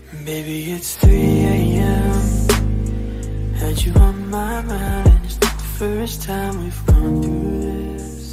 Baby, it's 3 a.m. Had you on my mind, and it's not the first time we've gone through this.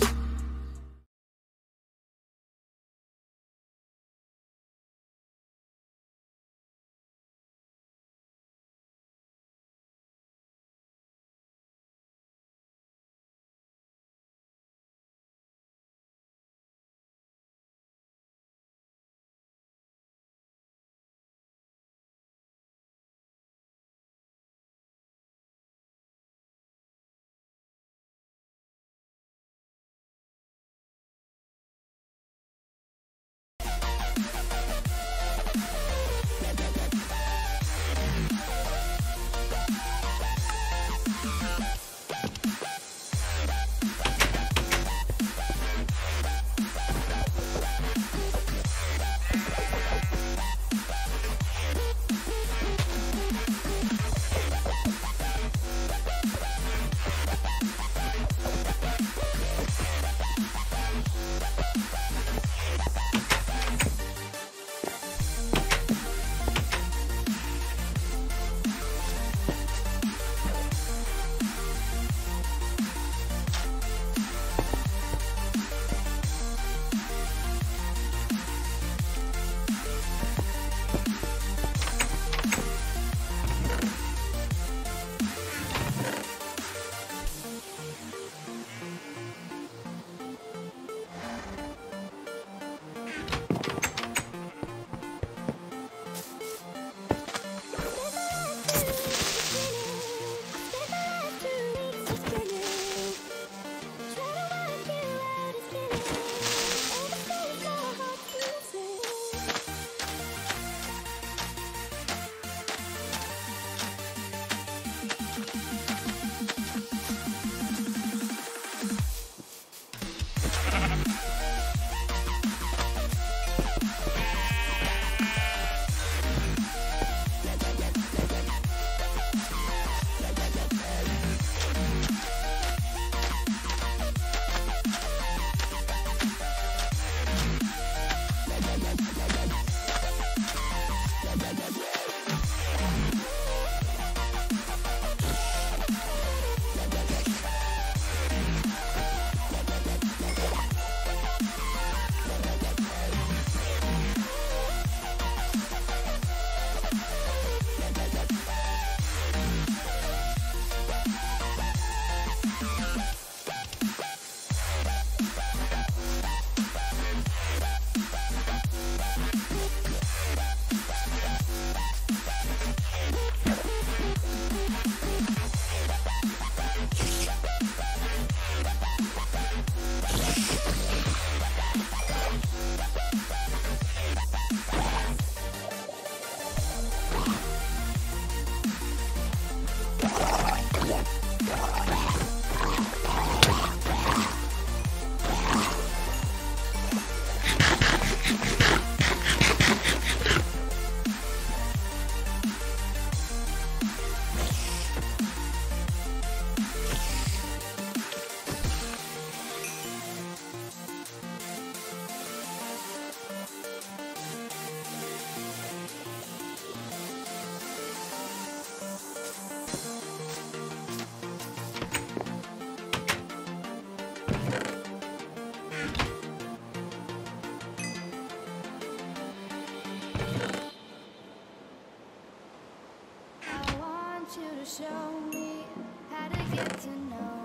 Show me how to get to know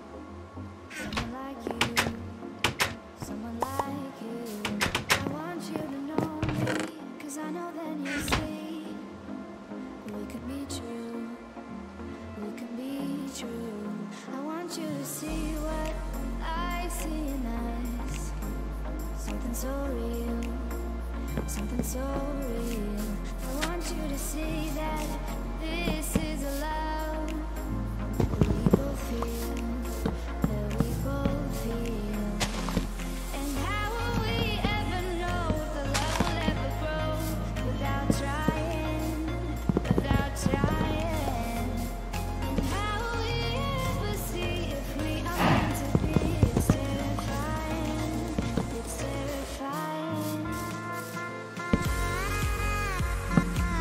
someone like you, someone like you. I want you to know me, 'cause I know then you'll see we could be true, we could be true. I want you to see what I see in us, something so real, something so real. I want you to see that this is a love that we both feel, that we both feel. And how will we ever know if the love will ever grow without trying, without trying? And how will we ever see if we are meant to be? It's terrifying, it's terrifying.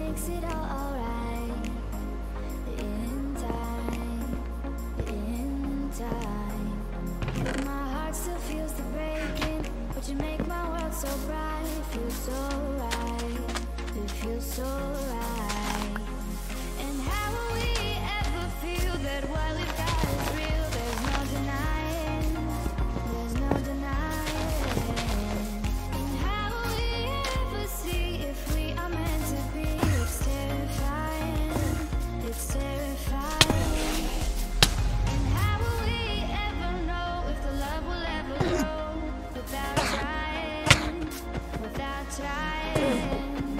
makes it all alright. In time. My heart still feels the breaking, but you make my world so bright. It feels so right. It feels so right. And how will we ever feel that what we've got is real? There's no denying. There's no denying. And how will we ever see if we are meant to be? It's terrifying. It's terrifying. And how will we ever know if the love will ever grow without trying? Without trying.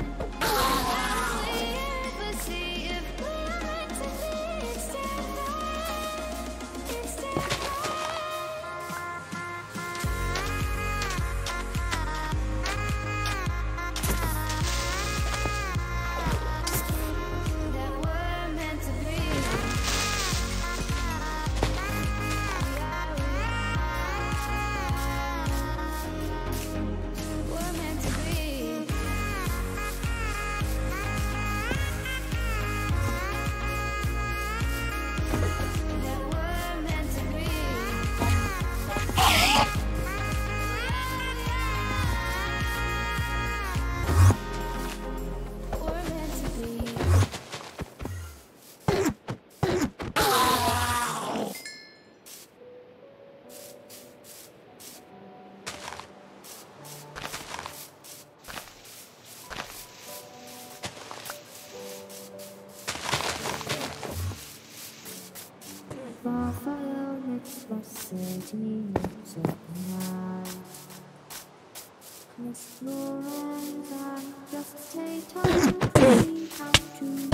Just stay tight, we have to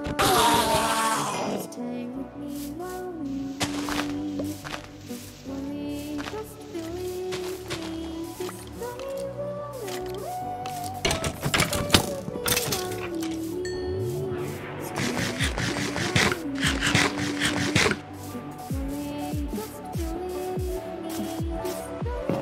go. Stay with me while we leave. Don't worry, just believe me. This day will Stay with me while we leave. Stay with me while we leave. Don't worry, just believe me. This day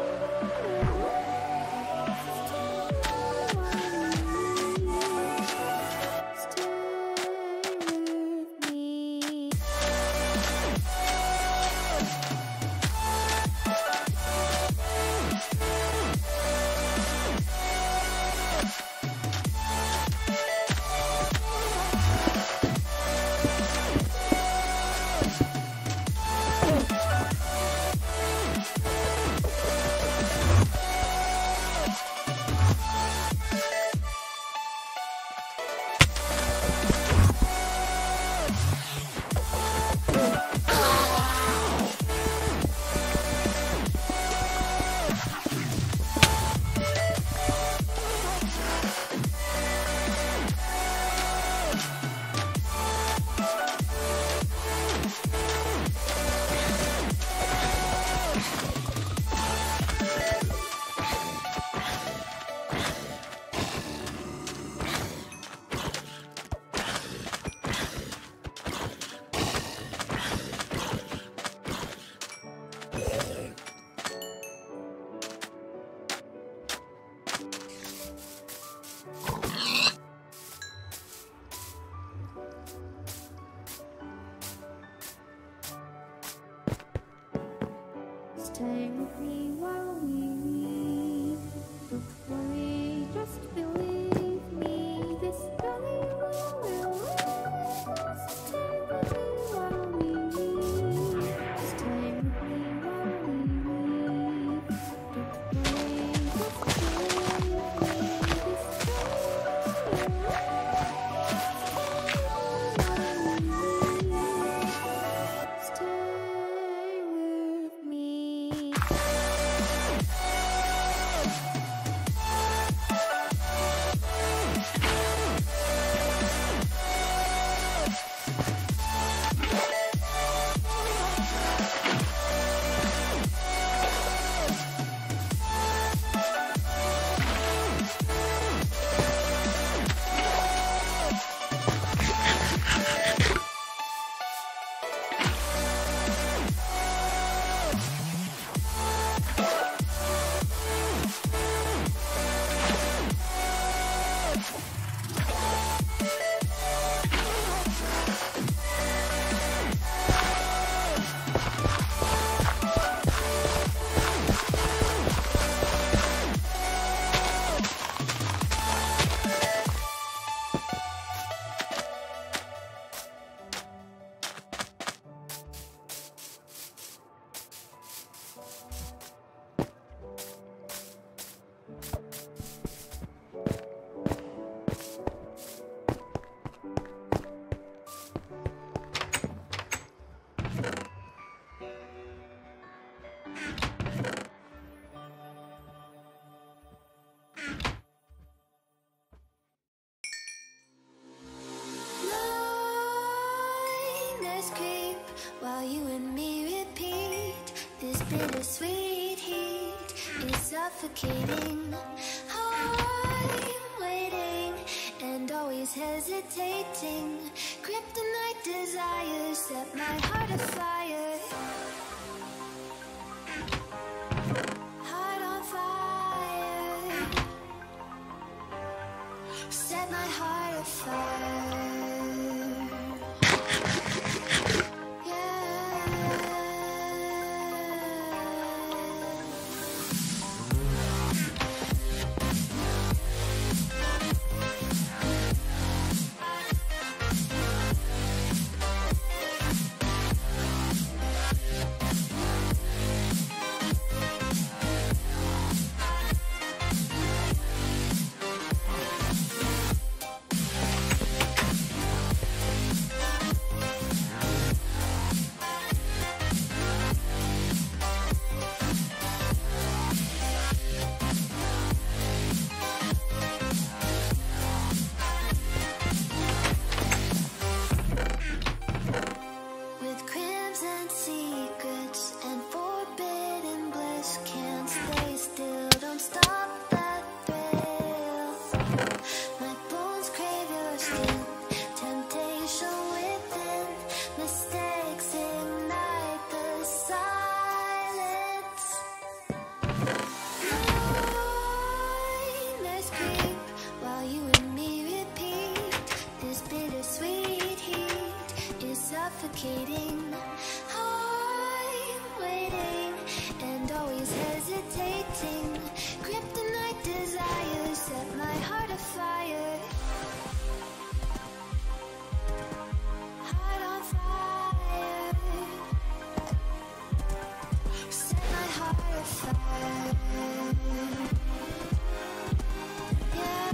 Stay with me while we leave. Don't worry, just believe me. This journey will last. Stay with me while we leave. Stay with me while we leave. Don't worry, just believe me. This journey will last. Stay with me. bittersweet heat is suffocating. I'm waiting and always hesitating. Kryptonite desires set my heart afire. Heart on fire. Set my heart afire. Suffocating. I'm waiting and always hesitating. Kryptonite desires set my heart afire. Heart on fire. Set my heart afire. Yeah.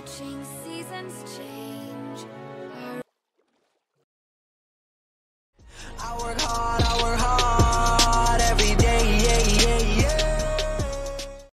watching seasons change. I work hard.